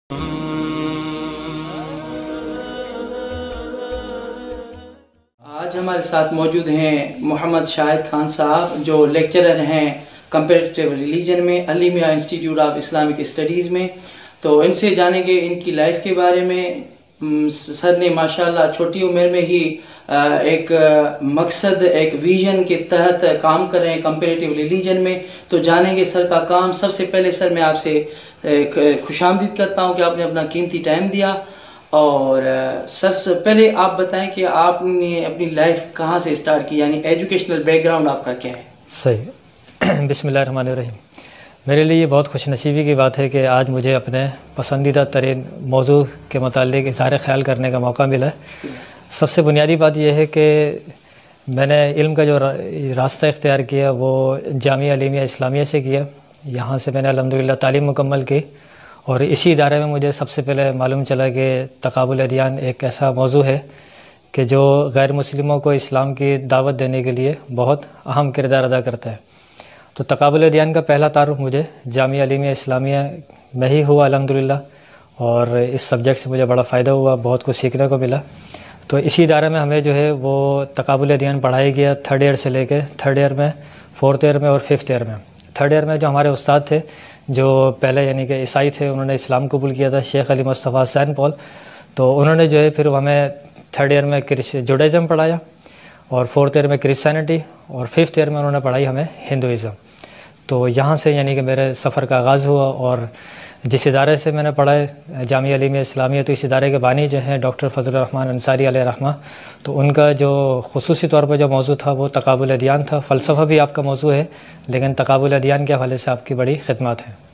آج ہمارے ساتھ موجود ہیں محمد شاہد خان صاحب، جو لیکچرر ہیں کمپیریٹیو ریلیجن میں Ali Miyan institute of Islamic studies میں۔ تو ان سے جانیں گے ان کی لائف کے بارے میں۔ سر نے ماشاءاللہ چھوٹی عمر میں ہی ایک مقصد، ایک ویژن کے تحت کام کر رہے ہیں کمپیریٹیو ریلیجن میں۔ تو جانیں گے سر کا کام۔ سب سے پہلے سر میں آپ سے خوش آمدید کرتا ہوں کہ آپ نے اپنا قیمتی ٹائم دیا، اور سر سے پہلے آپ بتائیں کہ آپ نے اپنی لائف کہاں سے اسٹارٹ کی، یعنی ایجوکیشنل بیک گراؤنڈ آپ کا کیا ہے؟ صحیح۔ بسم اللہ الرحمن الرحیم۔ میرے لیے یہ بہت خوش نصیبی کی بات ہے کہ آج مجھے اپنے پسندیدہ ترین موضوع کے متعلق اظہار خیال کرنے کا موقع ملا ہے۔ سب سے بنیادی بات یہ ہے کہ میں نے علم کا جو راستہ اختیار کیا وہ جامعہ علی میاں اسلامیہ سے کیا۔ یہاں سے میں نے الحمدللہ تعلیم مکمل کی، اور اسی ادارے میں مجھے سب سے پہلے معلوم چلا کہ تقابل ادیان ایک ایسا موضوع ہے کہ جو غیر مسلموں کو اسلام کی دعوت دینے کے لیے بہت اہم کردار ادا کرتا ہے۔ تو تقابل ادیان کا پہلا تعارف مجھے جامعہ علی میاں اسلامیہ میں ہی ہوا الحمدللہ، اور اس سبجیکٹ سے مجھے بڑا فائدہ ہوا، بہت کچھ سیکھنے کو ملا۔ تو اسی ادارے میں ہمیں جو ہے وہ تقابل ادیان پڑھایا گیا 3rd ایئر سے لے کے 3rd ایئر میں، 4th ایئر میں اور 5th ایئر میں۔ 3rd ایئر میں جو ہمارے استاد تھے، جو پہلے یعنی کہ عیسائی تھے، انہوں نے اسلام قبول کیا تھا، شیخ علی مصطفیٰ سین پال، تو انہوں نے جو ہے پھر ہمیں 3rd ایئر میں جوڈائزم پڑھایا، اور 4th ایئر میں کرسچینٹی، اور 5th ایئر میں انہوں نے پڑھائی ہمیں ہندوازم۔ تو یہاں سے یعنی کہ میرے سفر کا آغاز ہوا، اور جس ادارے سے میں نے پڑھا ہے جامعہ علی میاں اسلامیہ، تو اس ادارے کے بانی جو ہیں ڈاکٹر فضل الرحمن انصاری علیہ رحمہ، تو ان کا جو خصوصی طور پر جو موضوع تھا وہ تقابل ادیان تھا۔ فلسفہ بھی آپ کا موضوع ہے، لیکن تقابل ادیان کے حوالے سے آپ کی بڑی خدمات ہیں۔